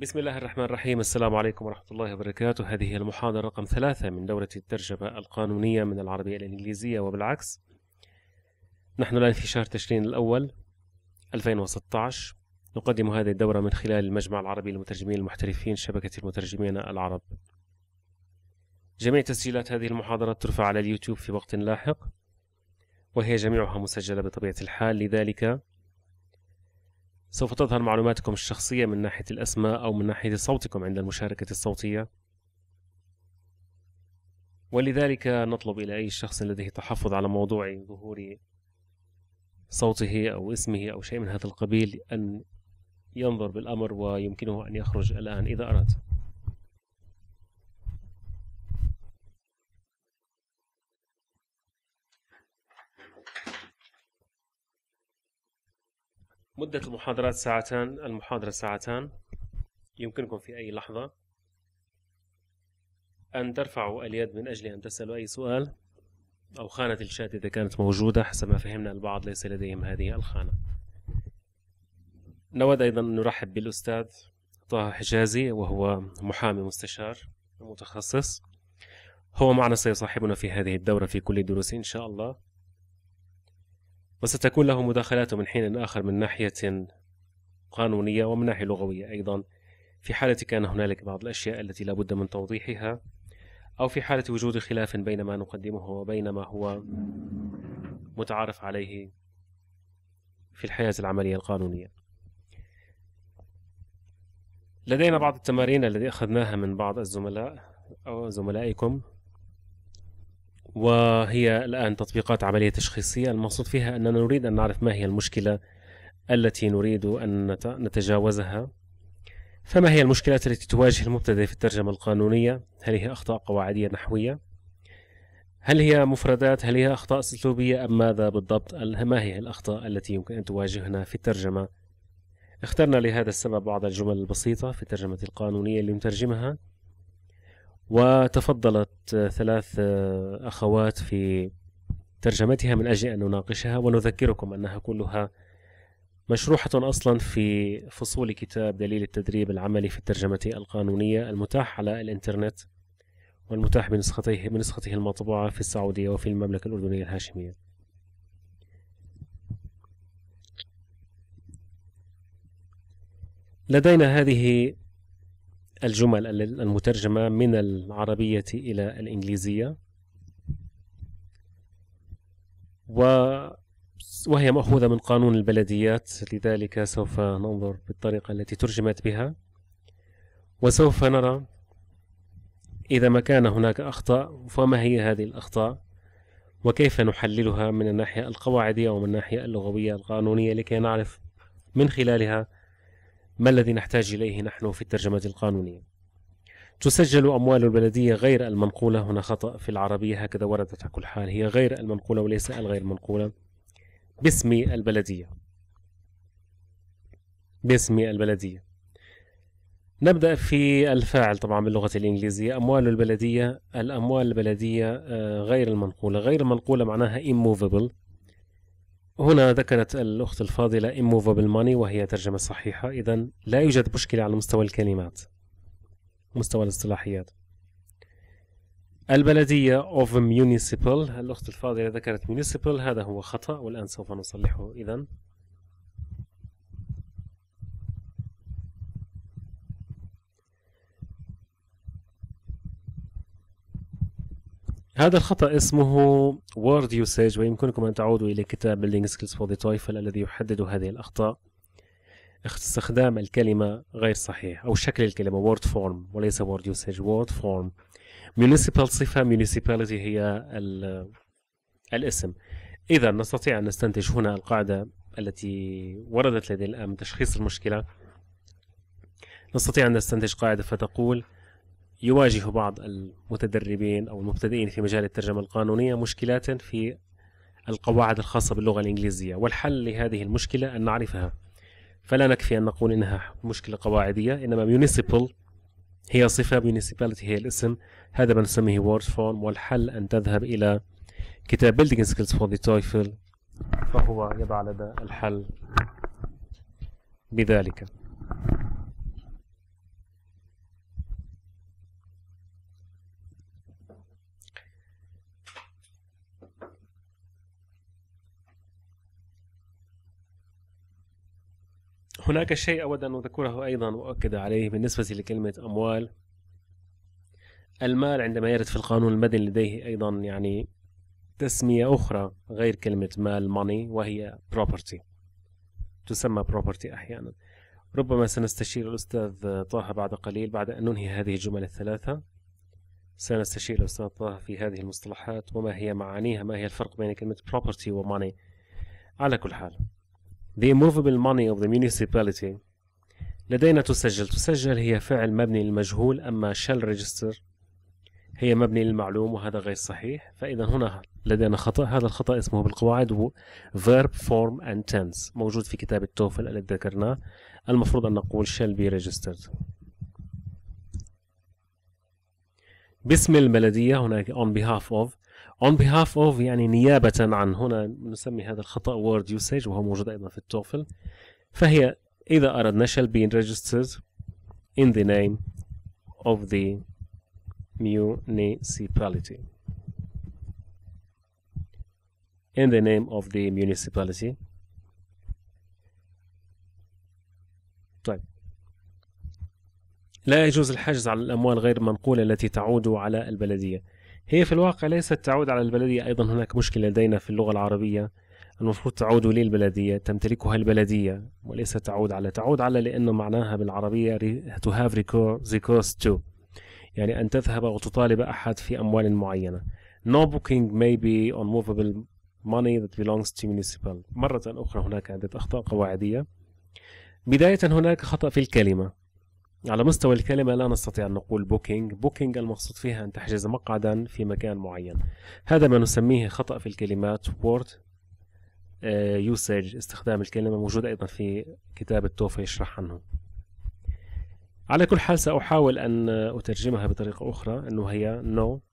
بسم الله الرحمن الرحيم. السلام عليكم ورحمة الله وبركاته. هذه هي المحاضرة رقم 3 من دورة الترجمة القانونية من العربية إلى الإنجليزية وبالعكس. نحن الآن في شهر تشرين الأول 2016. نقدم هذه الدورة من خلال المجمع العربي للمترجمين المحترفين شبكة المترجمين العرب. جميع تسجيلات هذه المحاضرات ترفع على اليوتيوب في وقت لاحق، وهي جميعها مسجلة بطبيعة الحال، لذلك سوف تظهر معلوماتكم الشخصية من ناحية الأسماء أو من ناحية صوتكم عند المشاركة الصوتية، ولذلك نطلب إلى أي شخص لديه تحفظ على موضوع ظهور صوته أو اسمه أو شيء من هذا القبيل أن ينظر بالأمر، ويمكنه أن يخرج الآن إذا أراد. مدة المحاضرات ساعتان، المحاضرة ساعتان. يمكنكم في أي لحظة أن ترفعوا اليد من أجل أن تسألوا أي سؤال، أو خانة الشات إذا كانت موجودة. حسب ما فهمنا البعض ليس لديهم هذه الخانة. نود أيضا أن نرحب بالأستاذ طه حجازي، وهو محامي مستشار متخصص. هو معنا سيصاحبنا في هذه الدورة في كل الدروس إن شاء الله، وستكون له مداخلات من حين آخر من ناحية قانونية ومن ناحية لغوية أيضا، في حالة كان هنالك بعض الأشياء التي لا بد من توضيحها، أو في حالة وجود خلاف بين ما نقدمه وبين ما هو متعارف عليه في الحياة العملية القانونية. لدينا بعض التمارين التي أخذناها من بعض الزملاء أو زملائكم، وهي الآن تطبيقات عملية تشخيصية. المقصود فيها أننا نريد أن نعرف ما هي المشكلة التي نريد أن نتجاوزها. فما هي المشكلات التي تواجه المبتدئ في الترجمة القانونية؟ هل هي أخطاء قواعدية نحوية؟ هل هي مفردات؟ هل هي أخطاء أسلوبية أم ماذا بالضبط؟ ما هي الأخطاء التي يمكن أن تواجهنا في الترجمة؟ اخترنا لهذا السبب بعض الجمل البسيطة في الترجمة القانونية اللي نترجمها، وتفضلت 3 أخوات في ترجمتها من أجل أن نناقشها ونذكركم أنها كلها مشروحة أصلا في فصول كتاب دليل التدريب العملي في الترجمة القانونية المتاح على الإنترنت، والمتاح بنسخته المطبوعة في السعودية وفي المملكة الأردنية الهاشمية. لدينا هذه الجمل المترجمة من العربية إلى الإنجليزية، وهي مأخوذة من قانون البلديات، لذلك سوف ننظر بالطريقة التي ترجمت بها، وسوف نرى إذا ما كان هناك أخطاء فما هي هذه الأخطاء، وكيف نحللها من الناحية القواعدية ومن الناحية اللغوية القانونية، لكي نعرف من خلالها ما الذي نحتاج إليه نحن في الترجمة القانونية. تسجل أموال البلدية غير المنقولة. هنا خطأ في العربية، هكذا وردت على كل حال، هي غير المنقولة وليس الغير منقولة. باسم البلدية، باسم البلدية. نبدأ في الفاعل طبعا باللغة الإنجليزية. أموال البلدية، الأموال البلدية غير المنقولة. غير المنقولة معناها immovable. هنا ذكرت الأخت الفاضلة immovable money، وهي ترجمة صحيحة. إذن لا يوجد مشكلة على مستوى الكلمات، مستوى الاصطلاحيات. البلدية of municipal، الأخت الفاضلة ذكرت municipal، هذا هو خطأ والآن سوف نصلحه. إذن هذا الخطأ اسمه word usage، ويمكنكم أن تعودوا إلى كتاب Building Skills for the TOEFL الذي يحدد هذه الأخطاء. استخدام الكلمة غير صحيح، أو شكل الكلمة word form وليس word usage، word form. municipal صفة، municipality هي الاسم. إذا نستطيع أن نستنتج هنا القاعدة التي وردت لدينا الآن تشخيص المشكلة. نستطيع أن نستنتج قاعدة فتقول: يواجه بعض المتدربين أو المبتدئين في مجال الترجمة القانونية مشكلات في القواعد الخاصة باللغة الإنجليزية، والحل لهذه المشكلة أن نعرفها. فلا نكفي أن نقول إنها مشكلة قواعدية، إنما municipal هي صفة، municipality هي الاسم، هذا ما نسميه word form. والحل أن تذهب إلى كتاب Building Skills for the TOEFL، فهو يضع لدى الحل بذلك. هناك شيء أود أن أذكره أيضا وأؤكد عليه بالنسبة لكلمة أموال. المال عندما يرد في القانون المدني لديه أيضا يعني تسمية أخرى غير كلمة مال money، وهي property، تسمى property أحيانا. ربما سنستشير الأستاذ طه بعد قليل بعد أن ننهي هذه الجمل الثلاثة. سنستشير الأستاذ طه في هذه المصطلحات وما هي معانيها، ما هي الفرق بين كلمة property و money. على كل حال the immovable money of the municipality لدينا تسجل هي فعل مبني للمجهول، أما shall register هي مبني للمعلوم، وهذا غير صحيح. فإذا هنا لدينا خطأ، هذا الخطأ اسمه بالقواعد verb form and tense، موجود في كتاب التوفل الذي ذكرناه. المفروض أن نقول shall be registered. باسم البلدية هناك on behalf of يعني نيابة عن، هنا نسمي هذا الخطأ word usage وهو موجود أيضا في التوفل. فهي إذا أردنا shall be registered in the name of the municipality. in the name of the municipality. طيب، لا يجوز الحجز على الأموال غير منقولة التي تعود على البلدية. هي في الواقع ليست تعود على البلدية، أيضا هناك مشكلة لدينا في اللغة العربية. المفروض تعود للبلدية، تمتلكها البلدية، وليس تعود على لأنه معناها بالعربية to have recourse to، يعني أن تذهب وتطالب أحد في أموال معينة. No booking may be on movable money that belongs to municipal. مرة أخرى هناك عدة أخطاء قواعدية. بداية هناك خطأ في الكلمة. على مستوى الكلمة لا نستطيع أن نقول booking المقصود فيها أن تحجز مقعدا في مكان معين. هذا ما نسميه خطأ في الكلمات word usage، استخدام الكلمة، موجود أيضا في كتاب التوفى يشرح عنه. على كل حال سأحاول أن أترجمها بطريقة أخرى، أنه هي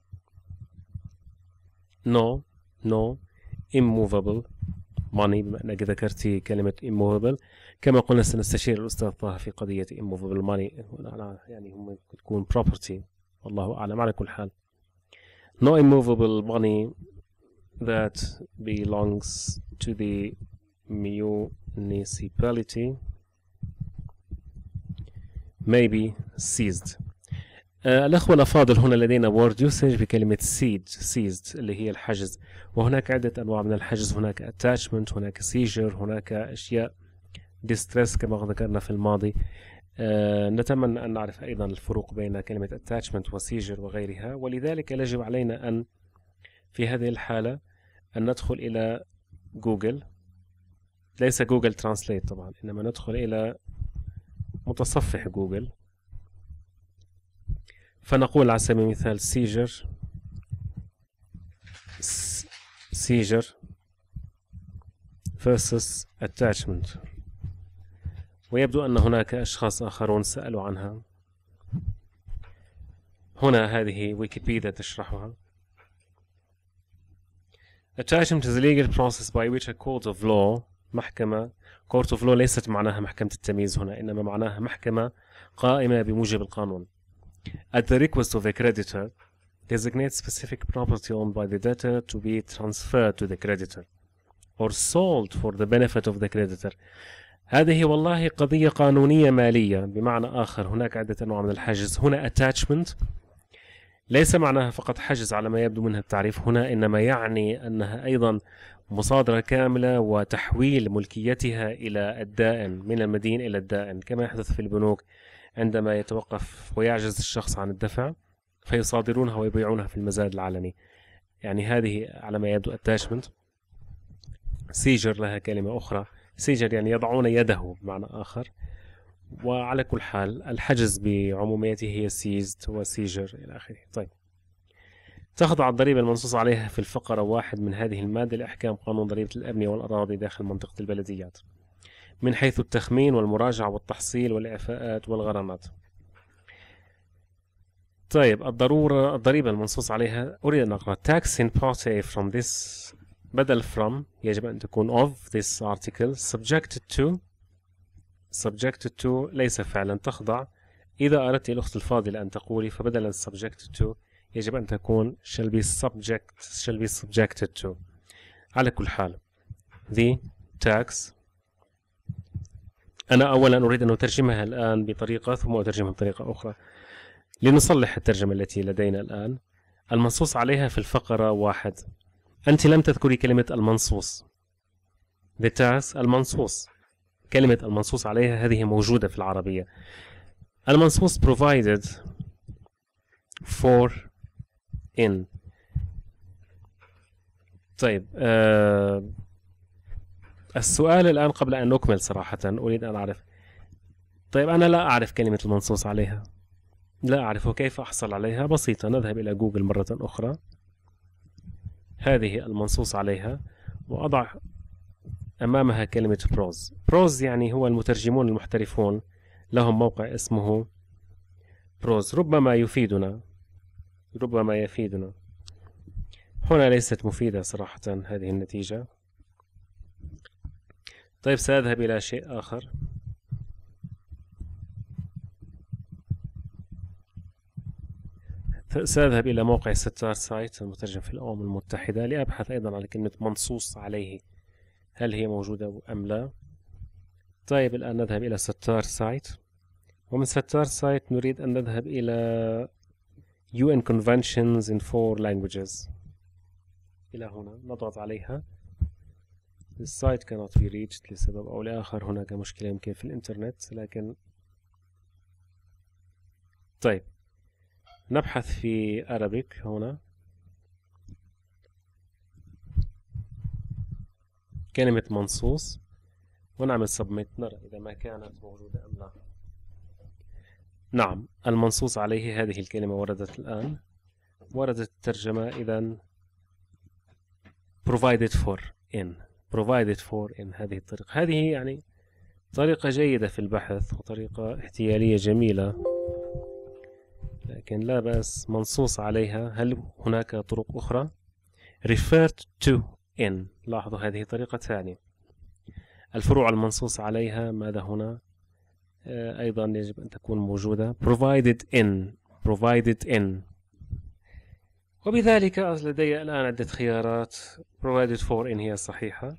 no immovable money، بما أنك ذكرت كلمة immovable. كما قلنا سنستشير الأستاذ طه في قضية immovable money، يعني هم تكون property، والله أعلم. على كل حال no immovable money that belongs to the municipality may be seized. الأخوة الأفاضل، هنا لدينا word usage بكلمة seized اللي هي الحجز، وهناك عدة أنواع من الحجز. هناك attachment، هناك seizure، هناك أشياء distress كما ذكرنا في الماضي. نتمنى أن نعرف أيضا الفروق بين كلمة attachment و seizure وغيرها، ولذلك يجب علينا أن في هذه الحالة أن ندخل إلى جوجل، ليس جوجل ترانسليت طبعا، إنما ندخل إلى متصفح جوجل، فنقول على سبيل المثال seizure versus attachment، ويبدو أن هناك أشخاص آخرون سألوا عنها. هنا هذه ويكيبيديا تشرحها. Attachment is a legal process by which a court of law، محكمة، court of law ليست معناها محكمة التمييز هنا، إنما معناها محكمة قائمة بموجب القانون. At the request of a creditor designates specific property owned by the debtor to be transferred to the creditor or sold for the benefit of the creditor. هذه والله قضية قانونية مالية. بمعنى آخر هناك عدة أنواع من الحجز. هنا attachment ليس معناها فقط حجز على ما يبدو منها التعريف هنا، إنما يعني أنها أيضا مصادرة كاملة وتحويل ملكيتها إلى الدائن، من المدين إلى الدائن، كما يحدث في البنوك عندما يتوقف ويعجز الشخص عن الدفع فيصادرونها ويبيعونها في المزاد العلني. يعني هذه على ما يبدو attachment. seizure لها كلمة أخرى، seizure يعني يضعون يده بمعنى آخر. وعلى كل حال الحجز بعموميته هي seized و seizure إلى آخره. طيب، تخضع الضريبة المنصوص عليها في الفقرة 1 من هذه المادة لأحكام قانون ضريبة الأبنية والأراضي داخل منطقة البلديات من حيث التخمين والمراجعة والتحصيل والإعفاءات والغرامات. طيب، الضريبة المنصوص عليها، أريد أن أقرأ tax in part A from this، بدل from يجب أن تكون of this article subjected to ليس فعلا تخضع. إذا أردت الأخت الفاضلة أن تقولي فبدلا subjected to يجب أن تكون shall be subjected to. على كل حال the tax أنا أولا أريد أن أترجمها الآن بطريقة ثم أترجمها بطريقة أخرى لنصلح الترجمة التي لدينا الآن. المنصوص عليها في الفقرة 1. أنت لم تذكري كلمة المنصوص. The task المنصوص، كلمة المنصوص عليها هذه موجودة في العربية. المنصوص provided for in. طيب السؤال الآن قبل أن نكمل صراحة أريد أن أعرف، طيب أنا لا أعرف كلمة المنصوص عليها، لا أعرف كيف أحصل عليها. بسيطة، نذهب إلى جوجل مرة أخرى، هذه المنصوص عليها، وأضع أمامها كلمة بروز. بروز يعني هو المترجمون المحترفون لهم موقع اسمه بروز، ربما يفيدنا، ربما يفيدنا. هنا ليست مفيدة صراحة هذه النتيجة. طيب سأذهب إلى شيء آخر. سأذهب إلى موقع ستار سايت المترجم في الأمم المتحدة لأبحث أيضا على كلمة منصوص عليه، هل هي موجودة أم لا. طيب الآن نذهب إلى ستار سايت، ومن ستار سايت نريد أن نذهب إلى UN Conventions in 4 languages. إلى هنا نضغط عليها. السايت cannot be reached لسبب أو لآخر، هناك مشكلة يمكن في الإنترنت. لكن طيب نبحث في Arabic هنا، كلمة منصوص، ونعمل submit نرى إذا ما كانت موجودة أم لا. نعم، المنصوص عليه هذه الكلمة وردت الآن، وردت الترجمة إذن provided for in، provided for in. هذه الطريقة، هذه يعني طريقة جيدة في البحث وطريقة احتيالية جميلة، لكن لا بأس منصوص عليها. هل هناك طرق أخرى؟ referred to in، لاحظوا هذه طريقة ثانية. الفروع المنصوص عليها ماذا هنا؟ أيضا يجب أن تكون موجودة provided in، provided in. وبذلك لدي الآن عدة خيارات. provided for in هي صحيحة.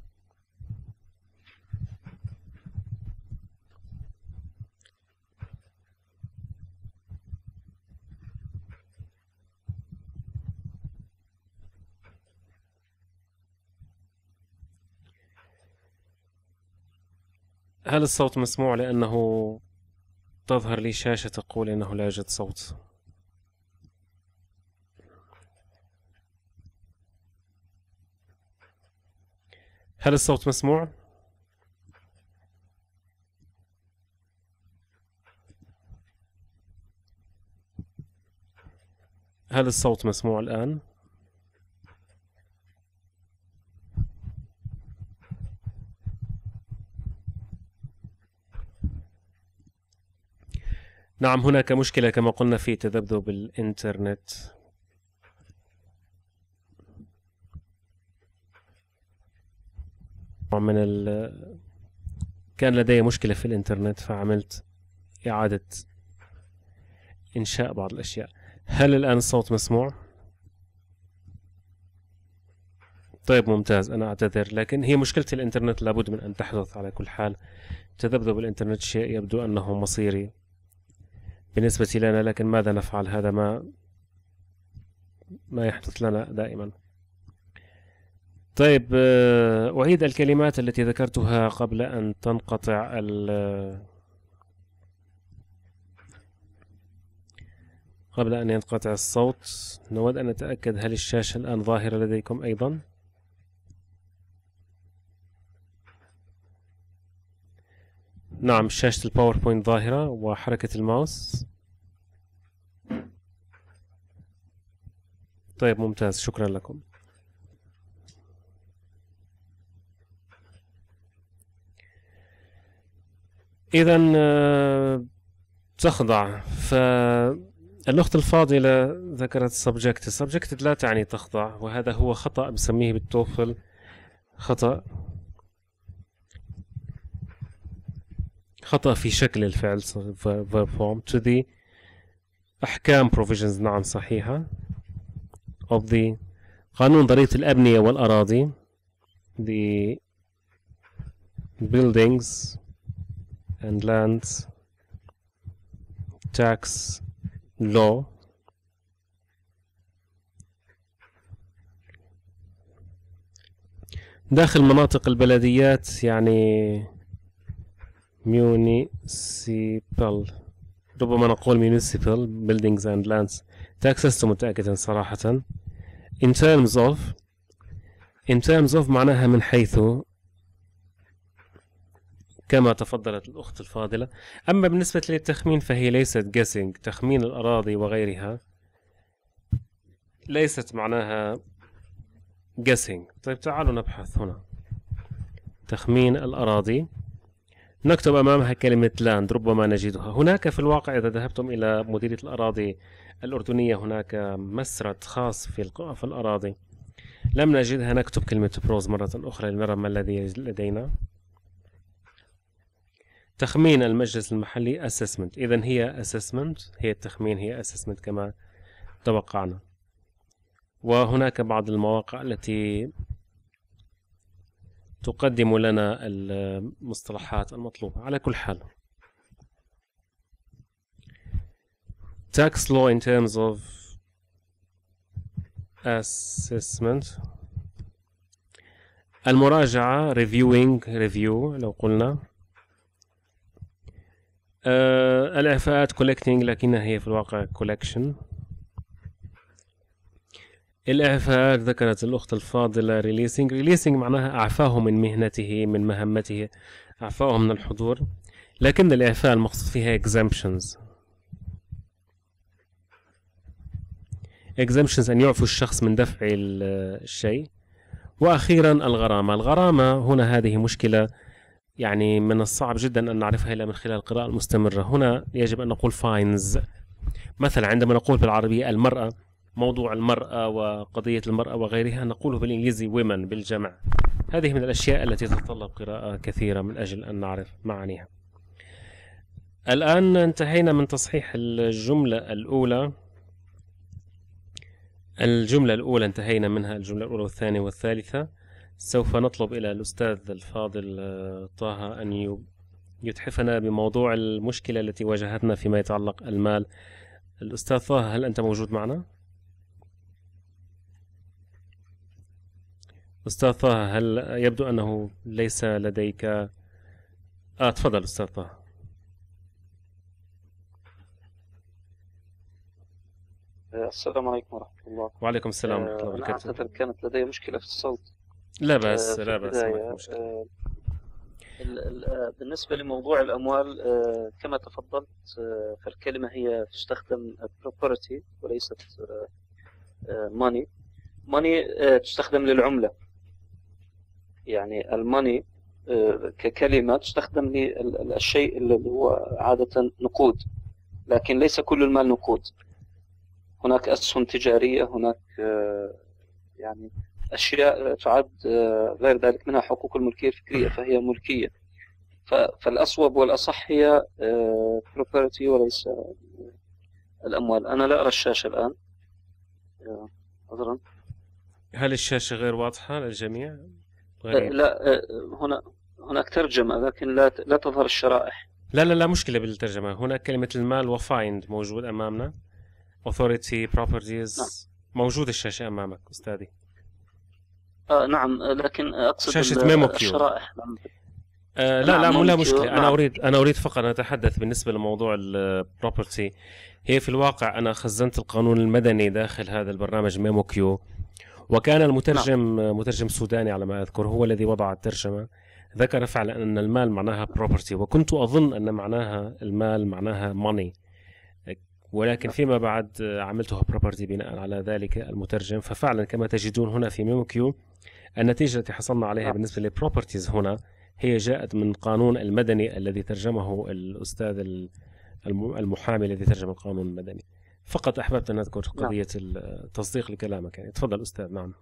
هل الصوت مسموع؟ لأنه تظهر لي شاشة تقول إنه لا يوجد صوت. هل الصوت مسموع؟ هل الصوت مسموع الآن؟ نعم، هناك مشكلة كما قلنا في تذبذب الإنترنت. كان لدي مشكلة في الإنترنت فعملت إعادة إنشاء بعض الأشياء. هل الآن الصوت مسموع؟ طيب ممتاز، أنا أعتذر، لكن هي مشكلة الإنترنت لابد من أن تحدث على كل حال. تذبذب الإنترنت شيء يبدو أنه مصيري بالنسبة لنا، لكن ماذا نفعل؟ هذا ما يحدث لنا دائما. طيب أعيد الكلمات التي ذكرتها قبل أن تنقطع قبل أن ينقطع الصوت. نود أن نتأكد هل الشاشة الآن ظاهرة لديكم أيضا؟ نعم، شاشة الباوربوينت ظاهرة وحركة الماوس. طيب ممتاز، شكرا لكم. إذن تخضع. فالأخت الفاضلة ذكرت subjected لا تعني تخضع، وهذا هو خطأ بسميه بالتوفل خطأ في شكل الفعل verb form to the أحكام provisions. نعم صحيحة. of the قانون ضريبة الأبنية والأراضي the buildings and Lands Tax Law داخل مناطق البلديات، يعني municipal، ربما نقول municipal buildings and lands tax لست متأكدا صراحة. in terms of معناها من حيث، كما تفضلت الأخت الفاضلة. أما بالنسبة للتخمين فهي ليست guessing، تخمين الأراضي وغيرها ليست معناها guessing. طيب تعالوا نبحث هنا تخمين الأراضي، نكتب أمامها كلمة land، ربما نجدها هناك في الواقع. إذا ذهبتم إلى مديرية الأراضي الأردنية هناك مسرد خاص في الأراضي، لم نجدها. نكتب كلمة بروز مرة أخرى لنرى ما الذي لدينا. تخمين المجلس المحلي assessment، إذن هي assessment، هي التخمين، هي assessment كما توقعنا. وهناك بعض المواقع التي تقدم لنا المصطلحات المطلوبة. على كل حال tax law in terms of assessment، المراجعة review لو قلنا. الإعفاءات collecting، لكنها هي في الواقع collection. الإعفاءات ذكرت الأخت الفاضلة releasing معناها أعفاه من مهنته، من مهمته، أعفاه من الحضور. لكن الإعفاء المقصود فيها exemptions أن يعفو الشخص من دفع الشيء. وأخيرا الغرامة هنا هذه مشكلة، يعني من الصعب جدا أن نعرفها إلا من خلال القراءة المستمرة. هنا يجب أن نقول fines. مثلا عندما نقول بالعربية المرأة، موضوع المرأة وقضية المرأة وغيرها، نقوله بالإنجليزي women بالجمع. هذه من الأشياء التي تتطلب قراءة كثيرة من أجل أن نعرف معانيها. الآن انتهينا من تصحيح الجملة الأولى. انتهينا منها، الجملة الأولى والثانية والثالثة. سوف نطلب إلى الأستاذ الفاضل طه أن يتحفنا بموضوع المشكلة التي واجهتنا فيما يتعلق المال. الأستاذ طه، هل أنت موجود معنا؟ أستاذ طه، هل يبدو أنه ليس لديك؟ تفضل أستاذ طه. السلام عليكم ورحمة الله. وعليكم السلام ورحمة الله وبركاته. أعتذر، كانت لدي مشكلة في الصوت. لا بأس. بالنسبة لموضوع الأموال، كما تفضلت، فالكلمة هي تستخدم property وليست money. تستخدم للعملة، يعني الماني ككلمة تستخدم للشيء اللي هو عادة نقود، لكن ليس كل المال نقود. هناك أسهم تجارية، هناك يعني أشياء تعد غير ذلك، منها حقوق الملكية الفكرية فهي ملكية. فالأصوب والأصح هي property وليس الأموال. أنا لا أرى الشاشة الآن، عذرا. هل الشاشة غير واضحة للجميع؟ لا، هناك ترجمة لكن لا تظهر الشرائح. لا مشكلة بالترجمة. هناك كلمة المال وفايند موجود أمامنا، authority properties. نعم. موجود الشاشة أمامك أستاذي. نعم، لكن أقصد شاشة ميمو كيو. الشرائح. لا مشكلة. نعم. أنا أريد فقط أن أتحدث بالنسبة لموضوع البروبرتي. هي في الواقع أنا خزنت القانون المدني داخل هذا البرنامج ميمو كيو، وكان المترجم مترجم سوداني على ما أذكر هو الذي وضع الترجمة. ذكر فعلا أن المال معناها property، وكنت أظن أن معناها المال معناها money، ولكن فيما بعد عملتها property بناء على ذلك المترجم. ففعلا كما تجدون هنا في ميمو كيو النتيجة التي حصلنا عليها بالنسبة للبروبرتيز هنا هي جاءت من قانون المدني الذي ترجمه الأستاذ المحامي الذي ترجم القانون المدني. فقط أحببت أن أذكر قضية التصديق لكلامك. يعني تفضل أستاذ. نعم.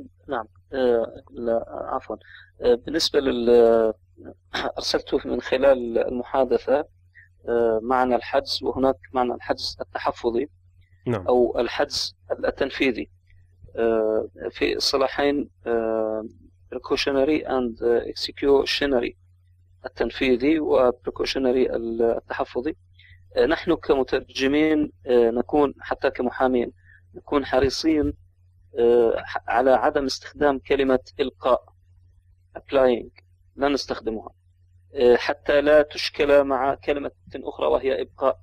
لا عفوا. بالنسبة أرسلته من خلال المحادثة معنى الحجز، وهناك معنى الحجز التحفظي. نعم. أو الحجز التنفيذي في الصلاحين precautionary and executionary. التنفيذي وبريكوشنري التحفظي. نحن كمترجمين نكون حتى كمحامين نكون حريصين على عدم استخدام كلمة إلقاء applying، لا نستخدمها حتى لا تشكل مع كلمة أخرى وهي إبقاء.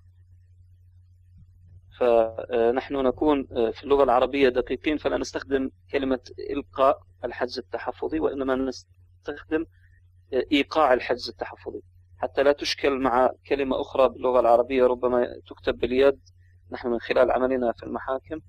فنحن نكون في اللغة العربية دقيقين، فلا نستخدم كلمة إلقاء الحجز التحفظي، وإنما نستخدم إيقاع الحجز التحفظي حتى لا تشكل مع كلمة أخرى باللغة العربية ربما تكتب باليد. نحن من خلال عملنا في المحاكم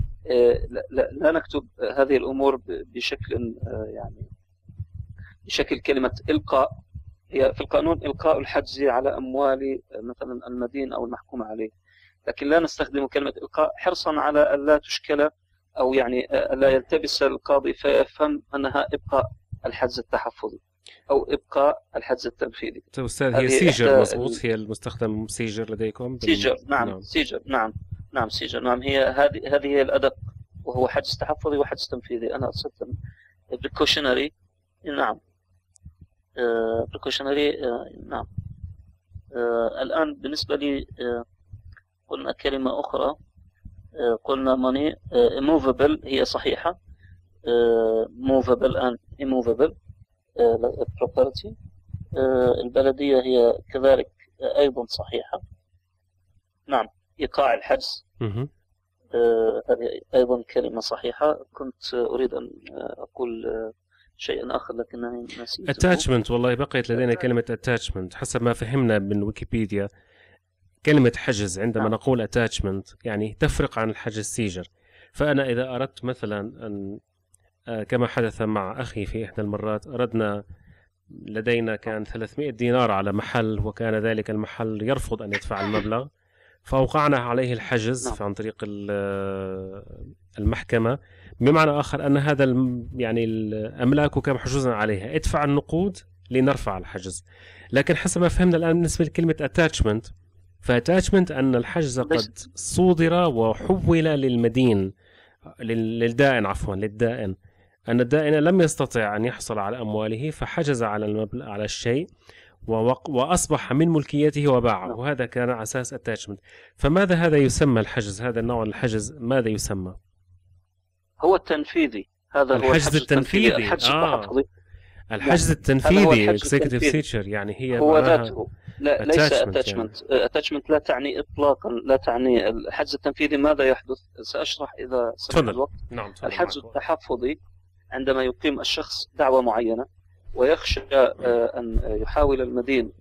لا نكتب هذه الأمور بشكل يعني بشكل كلمة إلقاء. هي في القانون إلقاء الحجز على أموال مثلا المدين أو المحكوم عليه، لكن لا نستخدم كلمة إلقاء حرصا على أن لا تشكل أو يعني لا يلتبس القاضي فيفهم أنها إبقاء الحجز التحفظي أو إبقاء الحجز التنفيذي. طيب أستاذ، هي سيجر مضبوط؟ هي المستخدم سيجر لديكم؟ سيجر، نعم. سيجر، نعم سيجر، نعم. هي هذه هي الأدق، وهو حجز تحفظي وحجز تنفيذي. أنا أقصد بريكوشنري، نعم. بريكوشنري، نعم. الآن بالنسبة لي قلنا كلمة أخرى، قلنا money immovable، هي صحيحة. movable and immovable property. البلدية هي كذلك أيضا صحيحة. نعم، إيقاع الحجز هذه أيضا كلمة صحيحة. كنت أريد أن أقول شيئا آخر لكنني نسيت. attachment، والله بقيت لدينا كلمة attachment حسب ما فهمنا من ويكيبيديا. كلمة حجز عندما نقول attachment يعني تفرق عن الحجز سيجر. فأنا إذا أردت مثلا أن كما حدث مع أخي في إحدى المرات، لدينا كان 300 دينار على محل، وكان ذلك المحل يرفض أن يدفع المبلغ، فأوقعنا عليه الحجز عن طريق المحكمة، بمعنى آخر أن هذا يعني أملاكك محجوزا عليها، ادفع النقود لنرفع الحجز. لكن حسب ما فهمنا الآن بالنسبة لكلمة attachment، فattachment أن الحجز قد صودر وحول للمدين للدائن، عفوا للدائن، أن الدائن لم يستطع أن يحصل على أمواله فحجز على الشيء وأصبح من ملكيته وباعه، وهذا كان على أساس attachment. فماذا هذا يسمى الحجز؟ هذا النوع الحجز ماذا يسمى؟ هو التنفيذي. هذا الحجز التنفيذي. الحجز التنفيذي executive seizure، يعني هي هو ذاته، ليس attachment. attachment لا تعني إطلاقا، لا تعني الحجز التنفيذي. ماذا يحدث؟ سأشرح إذا سمح الوقت. نعم. الحجز التحفظي عندما يقيم الشخص دعوة معينة ويخشى أن يحاول المدين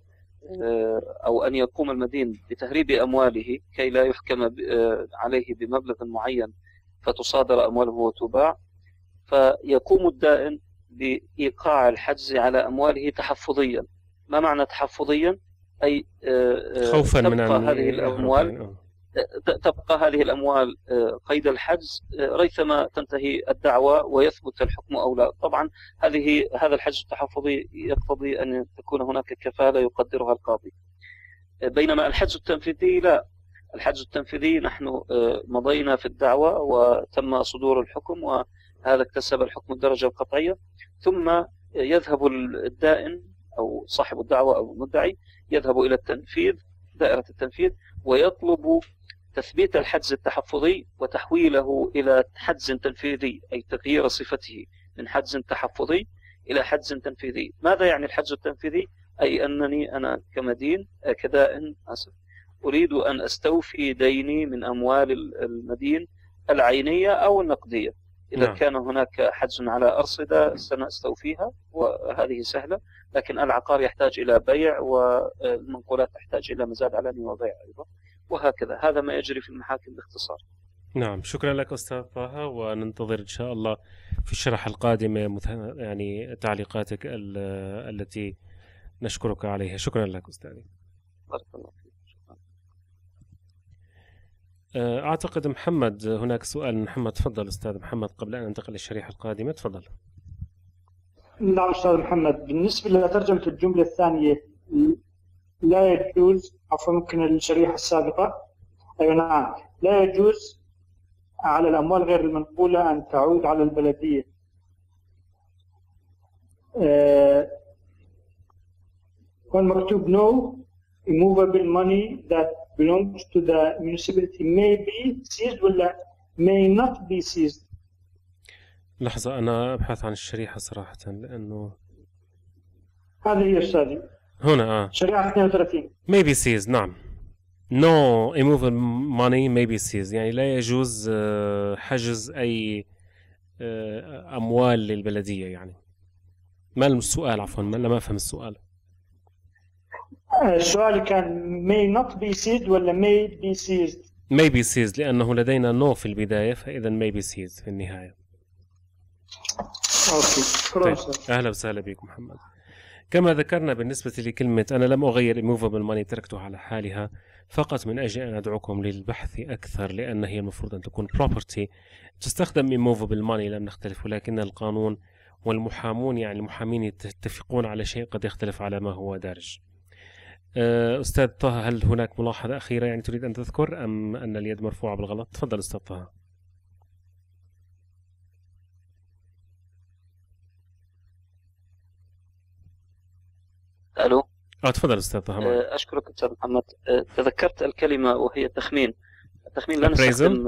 أو أن يقوم المدين بتهريب أمواله كي لا يحكم عليه بمبلغ معين فتصادر أمواله وتباع، فيقوم الدائن بإيقاع الحجز على أمواله تحفظيا. ما معنى تحفظيا؟ أي خوفا من هذه الأموال، تبقى هذه الأموال قيد الحجز ريثما تنتهي الدعوة ويثبت الحكم أو لا. طبعا هذا الحجز التحفظي يقتضي أن تكون هناك كفالة يقدرها القاضي، بينما الحجز التنفيذي لا. الحجز التنفيذي نحن مضينا في الدعوة وتم صدور الحكم، وهذا اكتسب الحكم الدرجة القطعية، ثم يذهب الدائن أو صاحب الدعوة أو المدعي يذهب إلى التنفيذ، دائرة التنفيذ، ويطلب تثبيت الحجز التحفظي وتحويله إلى حجز تنفيذي، أي تغيير صفته من حجز تحفظي إلى حجز تنفيذي. ماذا يعني الحجز التنفيذي؟ أي أنني أنا كمدين كدائن أريد أن أستوفي ديني من أموال المدين العينية أو النقدية. إذا كان هناك حجز على أرصدة سنستوفيها وهذه سهلة، لكن العقار يحتاج إلى بيع والمنقولات تحتاج إلى مزاد علني وبيع أيضا، وهكذا. هذا ما يجري في المحاكم باختصار. نعم، شكرا لك أستاذ طه، وننتظر إن شاء الله في الشرح القادم يعني تعليقاتك التي نشكرك عليها. شكرا لك أستاذي. بارك الله فيك. أعتقد محمد هناك سؤال من محمد. تفضل أستاذ محمد قبل أن ننتقل للشريحة القادمة. تفضل. نعم أستاذ محمد، بالنسبة لترجمة الجملة الثانية لا يجوز، عفوا ممكن الشريحة السابقة. أيوة نعم، لا يجوز على الأموال غير المنقولة أن تعود على البلدية. هون مكتوب no immovable money that belongs to the municipality may be seized ولا may not be seized. لحظة أنا أبحث عن الشريحة صراحة لأنه هذه هي أستاذي هنا شريحة 32 may be seized. نعم no immovable money may be seized يعني لا يجوز حجز أي أموال للبلدية. يعني ما السؤال عفوا ما أفهم السؤال. السؤال كان may not be seized ولا may be seized. may be seized لأنه لدينا no في البداية فإذا may be seized في النهاية. أوكي. طيب. أهلا وسهلا بكم محمد. كما ذكرنا بالنسبة لكلمة أنا لم أغير immovable money تركتها على حالها فقط من أجل أن أدعوكم للبحث أكثر لأن هي المفروض أن تكون property تستخدم immovable money لم نختلف ولكن القانون والمحامون يعني المحامين يتفقون على شيء قد يختلف على ما هو دارج. أستاذ طه هل هناك ملاحظة أخيرة يعني تريد أن تذكر أم أن اليد مرفوعة بالغلط؟ تفضل أستاذ طه. ألو. تفضل أستاذ طه. أشكرك أستاذ محمد. تذكرت الكلمة وهي التخمين لا نستخدم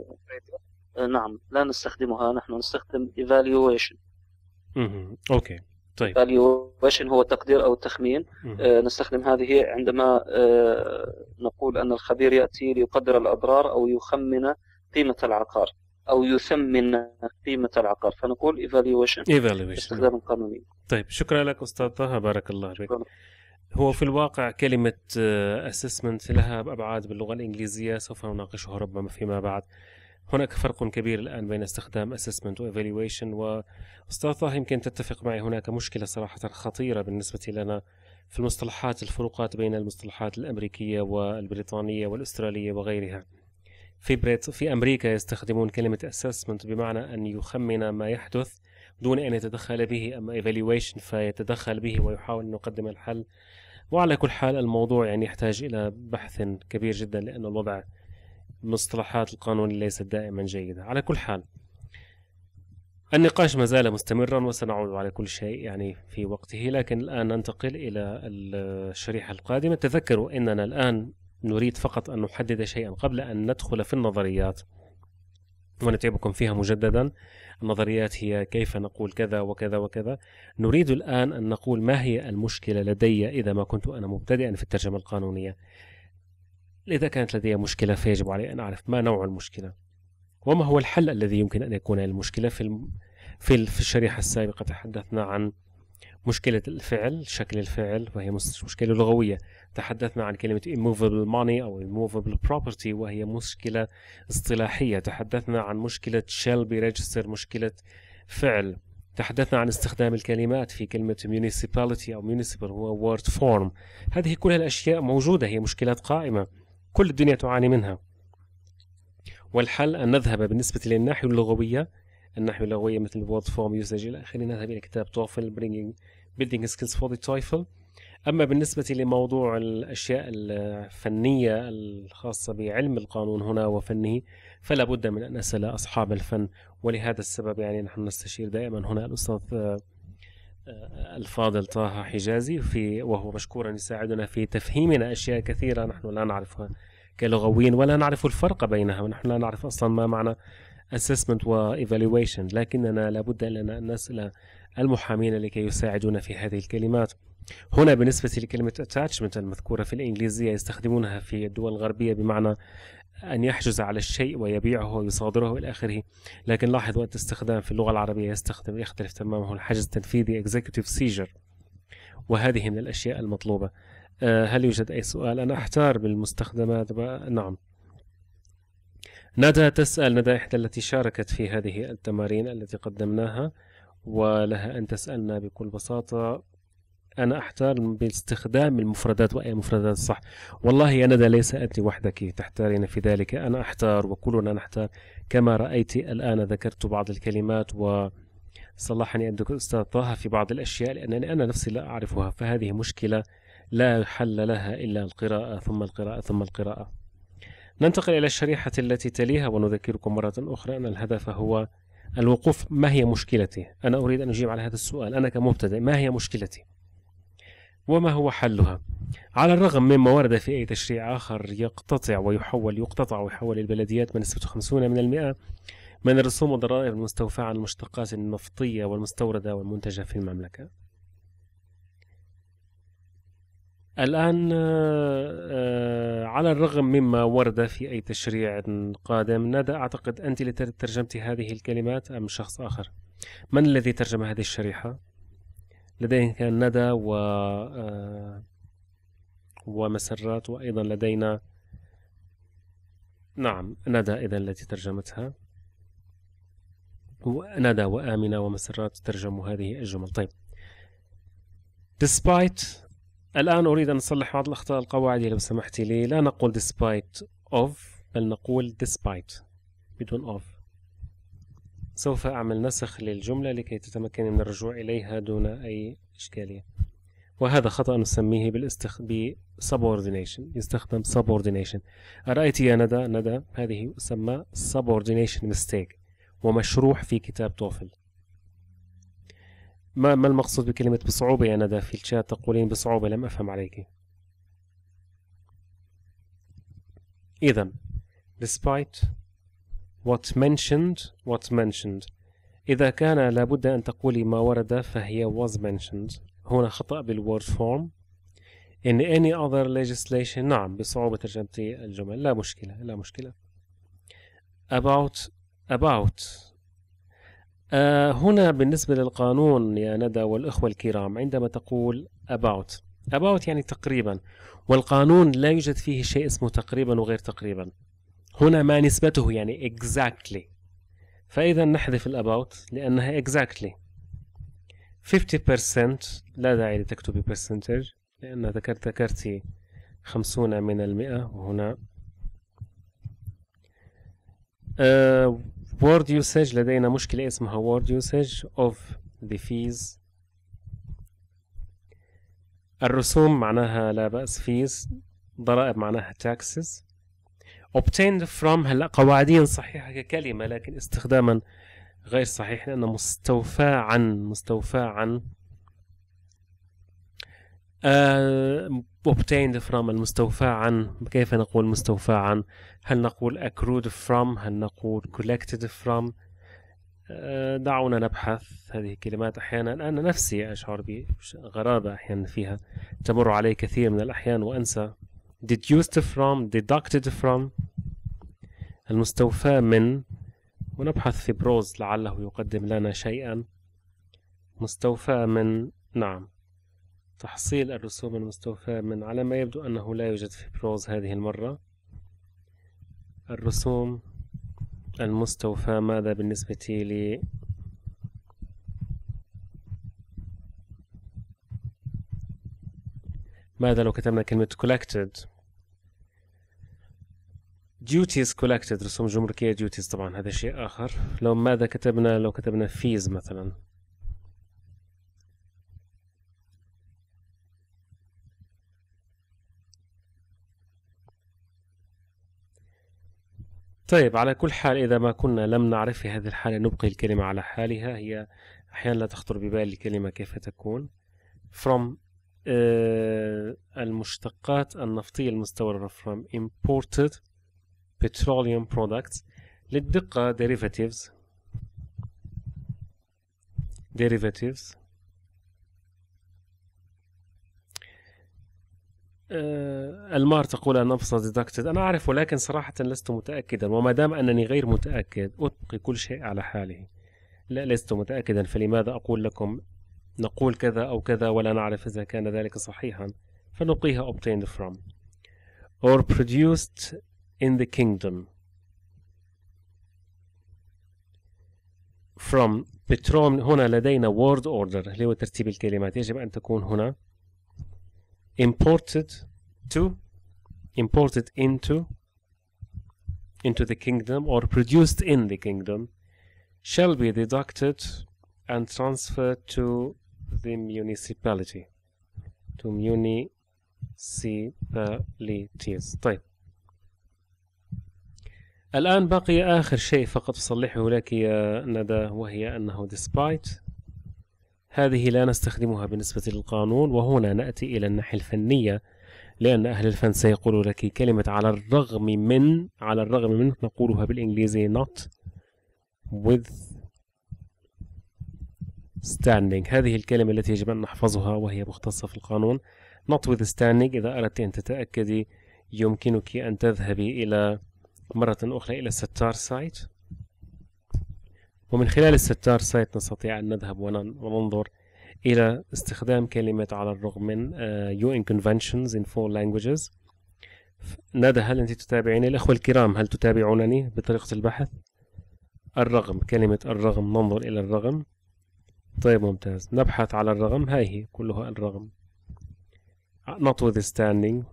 نعم لا نستخدمها، نحن نستخدم evaluation. أوكي طيب. evaluation هو التقدير أو التخمين. نستخدم هذه عندما نقول أن الخبير يأتي ليقدر الأضرار أو يخمن قيمة العقار أو يثمن قيمة العقار فنقول evaluation. استخدام قانوني. طيب شكرا لك أستاذ طه بارك الله فيك. هو في الواقع كلمة assessment لها أبعاد باللغة الإنجليزية سوف نناقشها ربما فيما بعد. هناك فرق كبير الآن بين استخدام assessment و evaluation. وأستاذ طه يمكن تتفق معي هناك مشكلة صراحة خطيرة بالنسبة لنا في المصطلحات الفروقات بين المصطلحات الأمريكية والبريطانية والأسترالية وغيرها. في أمريكا يستخدمون كلمة assessment بمعنى أن يخمن ما يحدث دون أن يتدخل به، أما evaluation فيتدخل به ويحاول أن يقدم الحل. وعلى كل حال الموضوع يعني يحتاج إلى بحث كبير جدا لأن الوضع مصطلحات القانون ليست دائما جيدة. على كل حال النقاش ما زال مستمرا وسنعود على كل شيء يعني في وقته، لكن الآن ننتقل إلى الشريحة القادمة. تذكروا أننا الآن نريد فقط أن نحدد شيئا قبل أن ندخل في النظريات ونتعبكم فيها مجددا. النظريات هي كيف نقول كذا وكذا وكذا. نريد الآن أن نقول ما هي المشكلة لدي إذا ما كنت أنا مبتدئا في الترجمة القانونية. إذا كانت لدي مشكلة فيجب علي أن أعرف ما نوع المشكلة وما هو الحل الذي يمكن أن يكون للمشكلة. في الشريحة السابقة تحدثنا عن مشكلة الفعل، شكل الفعل وهي مشكلة لغوية. تحدثنا عن كلمة immovable money أو immovable property وهي مشكلة اصطلاحية. تحدثنا عن مشكلة shall be registered مشكلة فعل. تحدثنا عن استخدام الكلمات في كلمة municipality أو municipal هو word form. هذه كلها الأشياء موجودة، هي مشكلات قائمة كل الدنيا تعاني منها. والحل أن نذهب بالنسبة للناحية اللغوية، الناحية اللغوية مثل word form usage إلى آخره، نذهب إلى كتاب توفل building skills for the TOEFL. أما بالنسبة لموضوع الأشياء الفنية الخاصة بعلم القانون هنا وفنه فلا بد من أن نسأل أصحاب الفن. ولهذا السبب يعني نحن نستشير دائما هنا الأستاذ الفاضل طه حجازي وهو مشكورا يساعدنا في تفهيمنا أشياء كثيرة نحن لا نعرفها كلغويين ولا نعرف الفرق بينها، ونحن لا نعرف أصلا ما معنى assessment و evaluation، لكننا لابد لنا أن نسأل المحامين لكي يساعدونا في هذه الكلمات. هنا بالنسبة لكلمة attachment المذكورة في الإنجليزية يستخدمونها في الدول الغربية بمعنى أن يحجز على الشيء ويبيعه ويصادره إلى آخره، لكن لاحظوا أن الاستخدام في اللغة العربية يختلف تماما. الحجز التنفيذي executive seizure، وهذه من الأشياء المطلوبة. هل يوجد أي سؤال؟ أنا أحتار بالمستخدمات. نعم، ندى تسأل، ندى إحدى التي شاركت في هذه التمارين التي قدمناها، ولها أن تسألنا بكل بساطة. أنا أحتار باستخدام المفردات وأي مفردات صح. والله يا ندى ليس أنت وحدك تحتارين في ذلك، أنا أحتار وكلنا نحتار. كما رأيت الآن ذكرت بعض الكلمات وصلحني الدكتور أستاذ طه في بعض الأشياء لأنني أنا نفسي لا أعرفها، فهذه مشكلة لا حل لها إلا القراءة ثم القراءة ثم القراءة. ننتقل إلى الشريحة التي تليها ونذكركم مرة أخرى أن الهدف هو الوقوف. ما هي مشكلتي؟ أنا أريد أن أجيب على هذا السؤال. أنا كمبتدئ ما هي مشكلتي؟ وما هو حلها؟ على الرغم مما ورد في أي تشريع آخر يقتطع ويحول البلديات بنسبة 50% من الرسوم والضرائب المستوفاة عن المشتقات النفطية والمستوردة والمنتجة في المملكة. الآن على الرغم مما ورد في أي تشريع قادم، ندى أعتقد أنت اللي ترجمت هذه الكلمات أم شخص آخر؟ من الذي ترجم هذه الشريحة؟ لدينا كان ندى ومسرات، وأيضا لدينا نعم ندى إذا التي ترجمتها، ندى وآمنة ومسرات ترجموا هذه الجمل. طيب despite، الآن أريد أن أصلح بعض الأخطاء القواعدية لو سمحت لي. لا نقول despite of، بل نقول despite بدون of. سوف أعمل نسخ للجملة لكي تتمكن من الرجوع إليها دون أي إشكالية. وهذا خطأ نسميه subordination، يستخدم subordination. أرأيت يا ندى هذه تسمى subordination mistake ومشروح في كتاب توفل. ما المقصود بكلمة بصعوبة يا ندى؟ في الشات تقولين بصعوبة، لم أفهم عليك. إذن despite what mentioned إذا كان لابد أن تقولي ما ورد فهي was mentioned. هنا خطأ بالword form. in any other legislation، نعم بصعوبة ترجمتي الجمل، لا مشكلة. about هنا بالنسبة للقانون يا ندى والإخوة الكرام، عندما تقول about يعني تقريبا، والقانون لا يوجد فيه شيء اسمه تقريبا وغير تقريبا. هنا ما نسبته يعني exactly، فإذا نحذف about لأنها exactly. 50% لا داعي لتكتبي percentage لأن ذكرتي 50%، وهنا word usage لدينا مشكلة اسمها word usage of the fees. الرسوم معناها لا بأس، fees ضرائب معناها taxes. obtained from هلا قواعديا صحيحة ككلمة لكن استخداما غير صحيح لأنه مستوفى عن obtained from المستوفى عن. كيف نقول مستوفى عن؟ هل نقول accrued from؟ هل نقول collected from؟ دعونا نبحث هذه الكلمات. أحيانا أنا نفسي أشعر بغرابة أحيانا فيها، تمر علي كثير من الأحيان وأنسى. deduced from، deducted from، المستوفى من، ونبحث في بروز لعله يقدم لنا شيئا. مستوفى من، نعم تحصيل الرسوم المستوفى من، على ما يبدو أنه لا يوجد في بروز هذه المرة. الرسوم المستوفى ماذا بالنسبة لي؟ ماذا لو كتبنا كلمة collected؟ duties collected، رسوم جمركية duties، طبعا هذا شيء آخر. لو كتبنا fees مثلا. طيب على كل حال إذا ما كنا لم نعرف في هذه الحالة نبقي الكلمة على حالها. هي أحيانا لا تخطر ببال الكلمة كيف تكون. from المشتقات النفطية المستوردة from imported petroleum products. للدقة derivatives المار تقول أن أفصل deducted. أنا أعرف ولكن صراحة لست متأكدا، وما دام أنني غير متأكد أبقي كل شيء على حاله. لا لست متأكدا، فلماذا أقول لكم نقول كذا أو كذا ولا نعرف إذا كان ذلك صحيحا؟ فنلقيها obtained from or produced in the kingdom. from petroleum هنا لدينا word order اللي هو ترتيب الكلمات، يجب أن تكون هنا imported into the kingdom or produced in the kingdom shall be deducted and transferred to the municipalities. طيب الآن بقي آخر شيء فقط أصلحه لك يا ندى، وهي أنه despite هذه لا نستخدمها بالنسبة للقانون. وهنا نأتي إلى الناحية الفنية، لأن أهل الفن سيقولوا لك كلمة على الرغم من، على الرغم من نقولها بالإنجليزي not withstanding. هذه الكلمة التي يجب أن نحفظها وهي مختصة في القانون. notwithstanding إذا أردت أن تتأكدي يمكنك أن تذهبي إلى مرة أخرى إلى الستار سايت، ومن خلال الستار سايت نستطيع أن نذهب وننظر إلى استخدام كلمة على الرغم من UN Conventions in 4 languages. ندى، هل أنت تتابعيني؟ الأخوة الكرام هل تتابعونني بطريقة البحث؟ الرغم، كلمة الرغم، ننظر إلى الرغم. طيب ممتاز، نبحث على الرغم، هاي كلها الرغم. notwithstanding،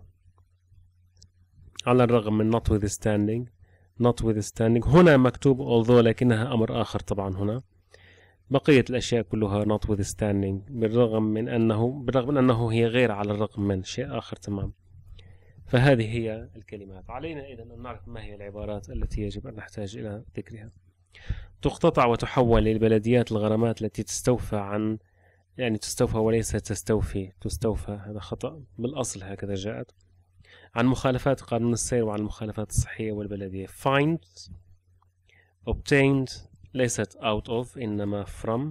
على الرغم من notwithstanding هنا مكتوب although لكنها أمر آخر طبعا. هنا بقية الأشياء كلها notwithstanding، بالرغم من أنه هي غير على الرغم من شيء آخر تمام. فهذه هي الكلمات. علينا إذن أن نعرف ما هي العبارات التي يجب أن نحتاج إلى ذكرها. تقتطع وتحول للبلديات الغرامات التي تستوفى عن، يعني تستوفى وليس تستوفي، تستوفى، هذا خطأ بالأصل هكذا جاءت، عن مخالفات قانون السير وعن المخالفات الصحية والبلدية. find، obtained، ليست out of إنما from.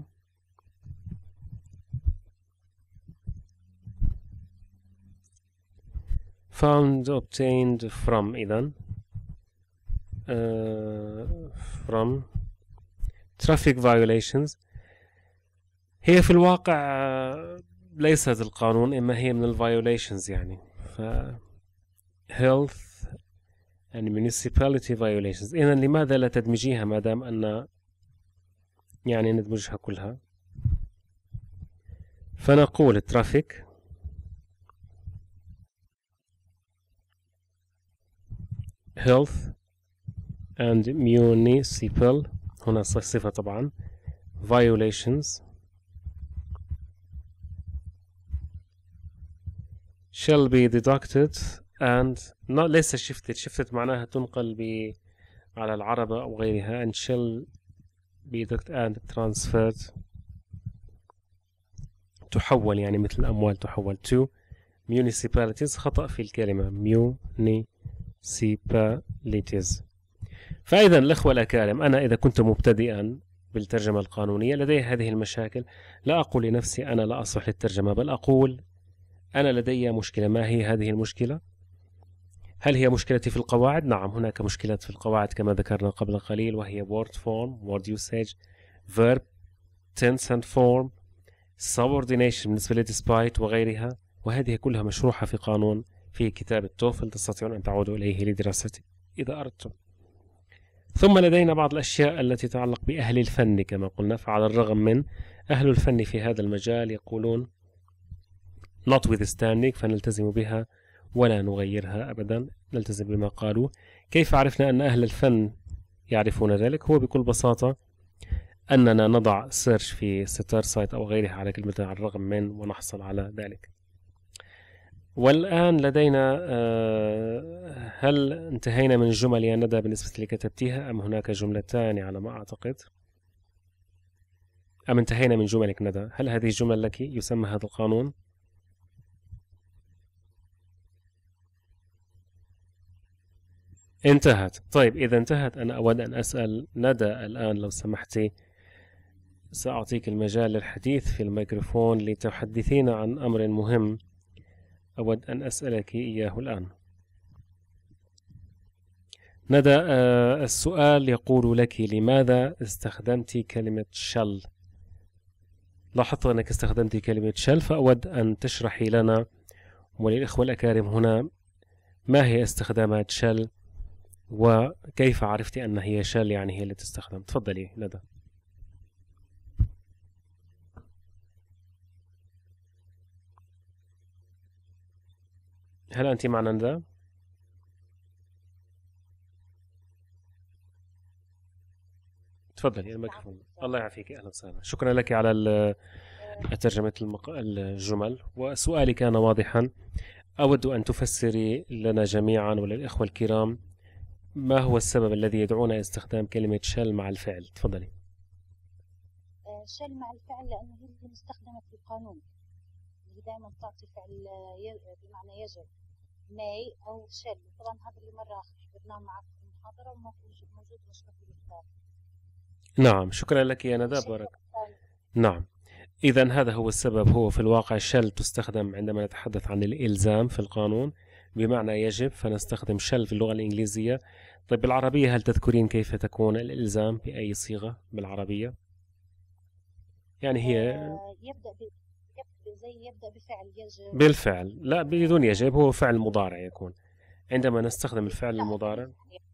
found obtained from، إذن from. traffic violations هي في الواقع ليست القانون، إما هي من الviolations يعني. ف health and municipality violations. إذن لماذا لا تدمجيها ما دام أن يعني ندمجها كلها؟ فنقول traffic health and municipal، هنا صفة طبعا، violations shall be deducted and ليس shifted معناها تنقل على العربة أو غيرها، and shall be deducted and transferred، تحول يعني مثل الأموال تحول to municipalities. خطأ في الكلمة municipalities. فإذا الأخوة الأكارم، أنا إذا كنت مبتدئا بالترجمة القانونية لدي هذه المشاكل، لا أقول لنفسي أنا لا أصلح للترجمة، بل أقول أنا لدي مشكلة. ما هي هذه المشكلة؟ هل هي مشكلتي في القواعد؟ نعم، هناك مشكلات في القواعد كما ذكرنا قبل قليل، وهي word form، word usage، verb، tense and form، subordination بالنسبة لديسبايت وغيرها، وهذه كلها مشروحة في قانون في كتاب التوفل، تستطيعون أن تعودوا إليه لدراسته إذا أردتم. ثم لدينا بعض الأشياء التي تتعلق بأهل الفن كما قلنا. فعلى الرغم من، أهل الفن في هذا المجال يقولون notwithstanding، فنلتزم بها ولا نغيرها أبدا، نلتزم بما قالوا. كيف عرفنا أن أهل الفن يعرفون ذلك؟ هو بكل بساطة أننا نضع سيرش في ستار سايت أو غيرها على كلمة على الرغم من ونحصل على ذلك. والآن لدينا هل انتهينا من الجمل يا ندى بالنسبة اللي كتبتيها، أم هناك جملتان على ما أعتقد؟ أم انتهينا من جملك ندى؟ هل هذه الجمل لك يسمى هذا القانون؟ انتهت. طيب إذا انتهت، أنا أود أن أسأل ندى الآن لو سمحتي، سأعطيك المجال للحديث في الميكروفون لتحدثين عن أمر مهم أود أن أسألك إياه الآن. ندى، السؤال يقول لك لماذا استخدمت كلمة shall؟ لاحظت أنك استخدمت كلمة shall، فأود أن تشرحي لنا وللإخوة الأكارم هنا ما هي استخدامات shall وكيف عرفت أن هي shall يعني هي اللي تستخدم. تفضلي ندى. هل أنت معنا ندى؟ تفضلي الميكروفون. الله يعافيك، أهلا وسهلا. شكرا لك على ترجمة الجمل، وسؤالي كان واضحا. أود أن تفسري لنا جميعا وللإخوة الكرام ما هو السبب الذي يدعونا إلى استخدام كلمة shall مع الفعل. تفضلي. شل مع الفعل لأنه هي اللي مستخدمة في القانون، اللي دائما تعطي فعل بمعنى يجب، may أو شل. طبعا هذا اللي مرة حضرناه معك في المحاضرة وموجود نسخة في الكتاب. نعم، شكرا لك يا ندى، بارك. نعم، إذا هذا هو السبب. هو في الواقع shall تستخدم عندما نتحدث عن الإلزام في القانون بمعنى يجب، فنستخدم shall في اللغة الإنجليزية. طيب بالعربية هل تذكرين كيف تكون الإلزام بأي صيغة بالعربية؟ يعني هي يبدأ بفعل يجب. بالفعل، لا بدون يجب، هو فعل مضارع يكون عندما نستخدم الفعل المضارع.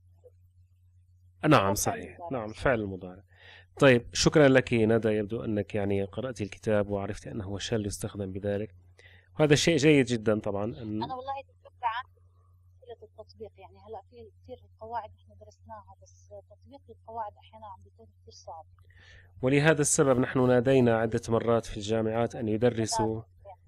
نعم صحيح، نعم الفعل المضارع. طيب شكرا لك ندى، يبدو أنك يعني قرأت الكتاب وعرفت أنه shall يستخدم بذلك، وهذا شيء جيد جدا. طبعا أنا والله الفكرة عن التطبيق، يعني هلا في كثير قواعد احنا درسناها بس تطبيق القواعد أحيانا عم بيكون كثير صعب، ولهذا السبب نحن نادينا عدة مرات في الجامعات أن يدرسوا.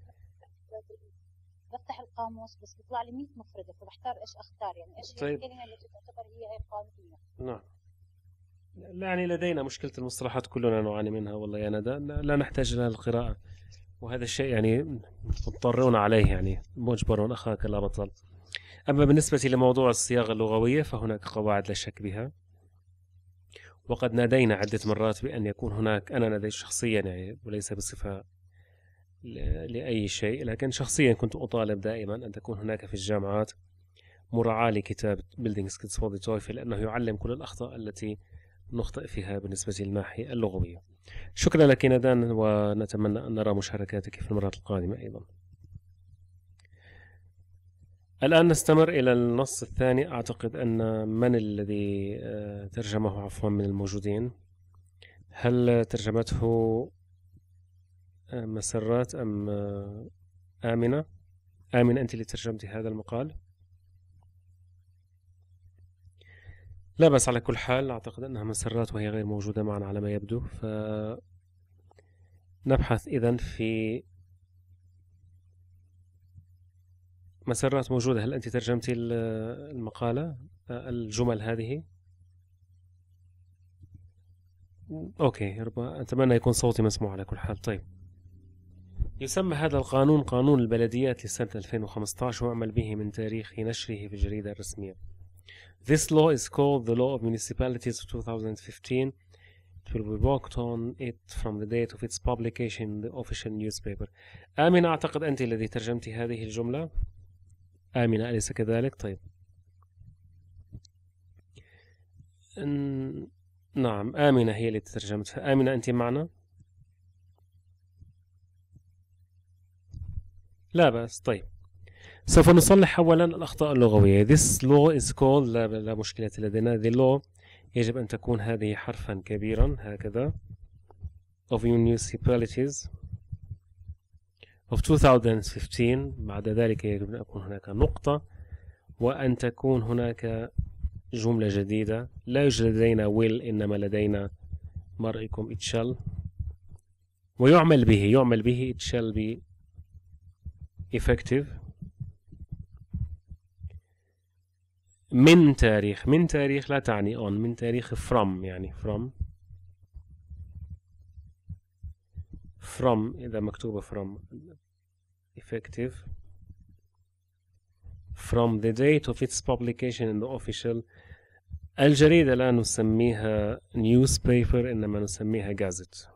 بفتح القاموس بس بيطلع لي 100 مفردة، فبحتار إيش أختار، يعني إيش هي طيب. الكلمة التي تعتبر هي القانونية. نعم، يعني لدينا مشكلة المصطلحات كلنا نعاني منها والله يا ندى، لا نحتاج لها القراءة، وهذا الشيء يعني مضطرون عليه، يعني مجبر أخاك لا بطل. أما بالنسبة لموضوع الصياغة اللغوية فهناك قواعد لا شك بها، وقد نادينا عدة مرات بأن يكون هناك، أنا ناديت شخصيا يعني وليس بصفة لأي شيء، لكن شخصيا كنت أطالب دائما أن تكون هناك في الجامعات مراعاة لكتاب Building Skills for the TOEFL، لأنه يعلم كل الأخطاء التي نخطئ فيها بالنسبة للناحية اللغوية. شكرا لك ندان، ونتمنى أن نرى مشاركاتك في المرات القادمة أيضا. الآن نستمر إلى النص الثاني. أعتقد أن من الذي ترجمه عفوا من الموجودين؟ هل ترجمته مسرات أم آمنة؟ آمنة أنت اللي ترجمتي هذا المقال؟ لا بس على كل حال أعتقد أنها مسرات وهي غير موجودة معنا على ما يبدو، فنبحث إذن في مسرات موجودة. هل أنت ترجمتي المقالة الجمل هذه؟ أوكي، أتمنى يكون صوتي مسموع على كل حال. طيب، يسمى هذا القانون قانون البلديات لسنة 2015 ويعمل به من تاريخ نشره في الجريدة الرسمية. This law is called the Law of Municipalities of 2015. It will be worked on it from the date of its publication in the official newspaper. آمنة، أعتقد أنت الذي ترجمت هذه الجملة. آمنة أليس كذلك؟ طيب نعم، آمنة هي اللي ترجمت. فآمنة أنت معنا؟ لا بأس. طيب سوف نصلح أولا الأخطاء اللغوية. This law is called، لا مشكلة لدينا. The law يجب أن تكون هذه حرفا كبيرا هكذا of municipalities of 2015. بعد ذلك يجب أن يكون هناك نقطة وأن تكون هناك جملة جديدة. لا يوجد لدينا will، إنما لدينا مرئكم it shall، ويعمل به it shall be effective من تاريخ لا تعني on، من تاريخ from، يعني from إذا مكتوبة from effective from the date of its publication in the official. الجريدة لا نسميها newspaper إنما نسميها gazette.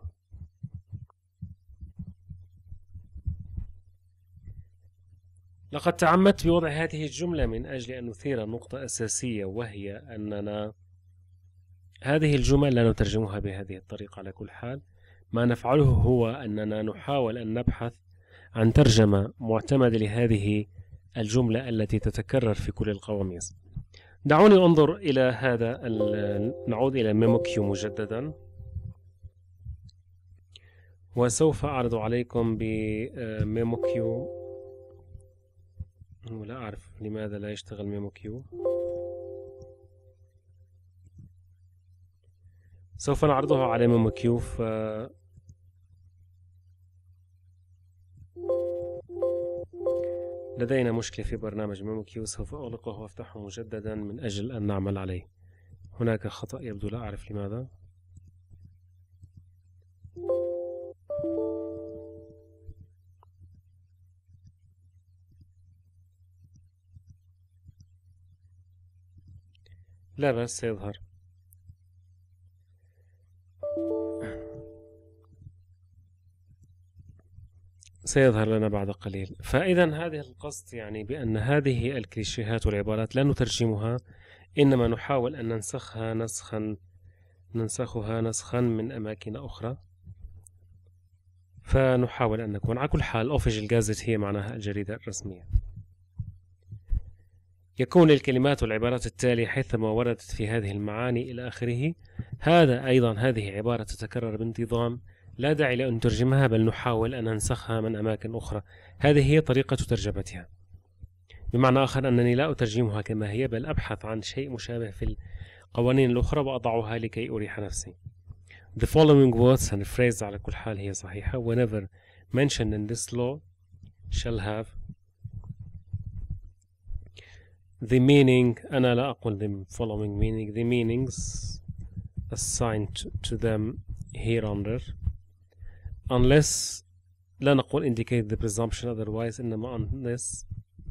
لقد تعمدت بوضع هذه الجملة من أجل أن نثير نقطة أساسية، وهي أننا هذه الجمل لا نترجمها بهذه الطريقة على كل حال. ما نفعله هو أننا نحاول أن نبحث عن ترجمة معتمدة لهذه الجملة التي تتكرر في كل القواميس. دعوني أنظر إلى هذا. نعود إلى ميموكيو مجددا، وسوف أعرض عليكم بميموكيو. لا أعرف لماذا لا يشتغل ميموكيو. سوف نعرضه على ميموكيو. لدينا مشكلة في برنامج ميموكيو، سوف أغلقه وأفتحه مجددا من أجل أن نعمل عليه. هناك خطأ يبدو، لا أعرف لماذا. لا بس سيظهر لنا بعد قليل. فإذا هذه القصد يعني بأن هذه الكليشيهات والعبارات لا نترجمها، إنما نحاول أن ننسخها نسخا من أماكن أخرى. فنحاول أن نكون على كل حال Official Gazette هي معناها الجريدة الرسمية. يكون الكلمات والعبارات التالية حيثما وردت في هذه المعاني إلى آخره. هذه عبارة تتكرر بانتظام، لا داعي لأن نترجمها، بل نحاول أن ننسخها من أماكن أخرى. هذه هي طريقة ترجمتها. بمعنى آخر أنني لا أترجمها كما هي، بل أبحث عن شيء مشابه في القوانين الأخرى وأضعها لكي أريح نفسي. The following words and phrases على كل حال هي صحيحة. Whenever mentioned in this law shall have the meaning. أنا لا أقول the following meaning. The meanings assigned to them here under. Unless لا نقول indicate the presumption otherwise، إنما unless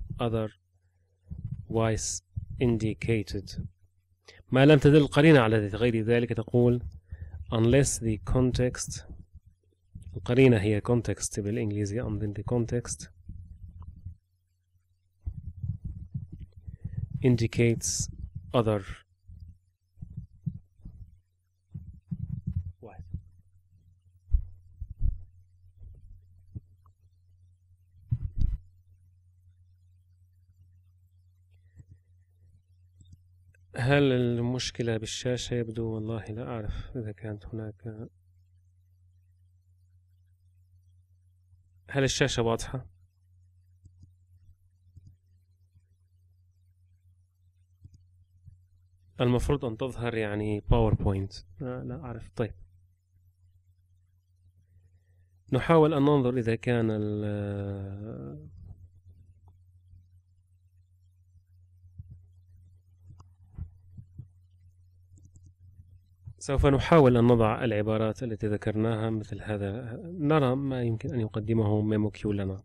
otherwise indicated. ما لم تدل القرينة على غير ذلك تقول unless the context. القرينة هي context بالإنجليزي. unless the context indicates other. هل المشكلة بالشاشة؟ يبدو والله لا أعرف إذا كانت هناك. هل الشاشة واضحة؟ المفروض أن تظهر يعني باوربوينت. لا أعرف. طيب نحاول أن ننظر إذا كان سوف نحاول أن نضع العبارات التي ذكرناها مثل هذا، نرى ما يمكن أن يقدمه ميموكيو لنا.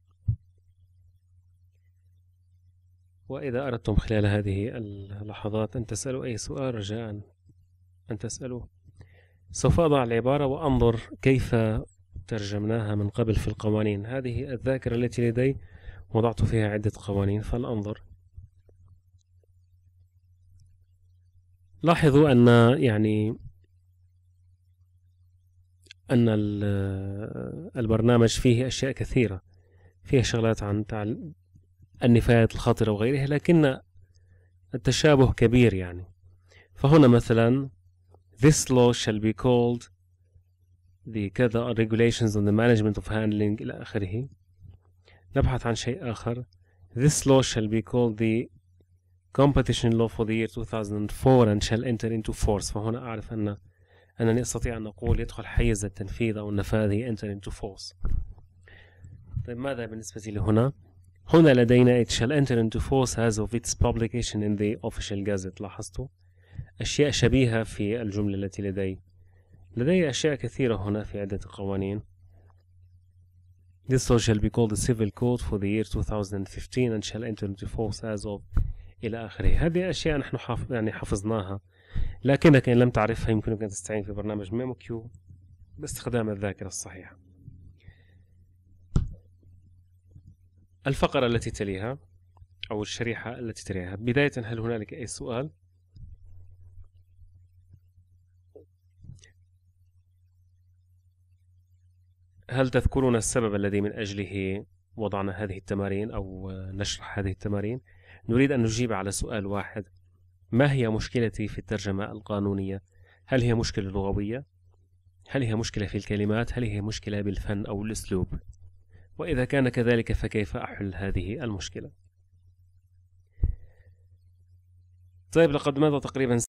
وإذا أردتم خلال هذه اللحظات أن تسألوا أي سؤال رجاء أن تسألوه. سوف أضع العبارة وأنظر كيف ترجمناها من قبل في القوانين. هذه الذاكرة التي لدي وضعت فيها عدة قوانين، فلننظر. لاحظوا أن البرنامج فيه أشياء كثيرة، فيه شغلات عن النفايات الخطرة وغيرها، لكن التشابه كبير يعني. فهنا مثلا this law shall be called the كذا regulations on the management of handling إلى آخره. نبحث عن شيء آخر. this law shall be called the competition law for the year 2004 and shall enter into force. فهنا أعرف أنني أستطيع أن أقول يدخل حيز التنفيذ أو النفاذ enter into force. طيب ماذا بالنسبة لهنا؟ هنا لدينا it shall enter into force as of its publication in the official gazette. لاحظتوا أشياء شبيهة في الجملة التي لدي أشياء كثيرة هنا في عدة قوانين. This law shall be called the civil code for the year 2015 and shall enter into force as of إلى آخره. هذه أشياء نحن حفظناها، لكنك إن لم تعرفها يمكنك أن تستعين في برنامج ميموكيو باستخدام الذاكرة الصحيحة. الفقرة التي تليها أو الشريحة التي تليها. بداية هل هنالك أي سؤال؟ هل تذكرون السبب الذي من أجله وضعنا هذه التمارين أو نشرح هذه التمارين؟ نريد أن نجيب على سؤال واحد: ما هي مشكلتي في الترجمة القانونية؟ هل هي مشكلة لغوية؟ هل هي مشكلة في الكلمات؟ هل هي مشكلة بالفن أو الأسلوب؟ وإذا كان كذلك فكيف أحل هذه المشكلة؟ طيب لقد مضى تقريبا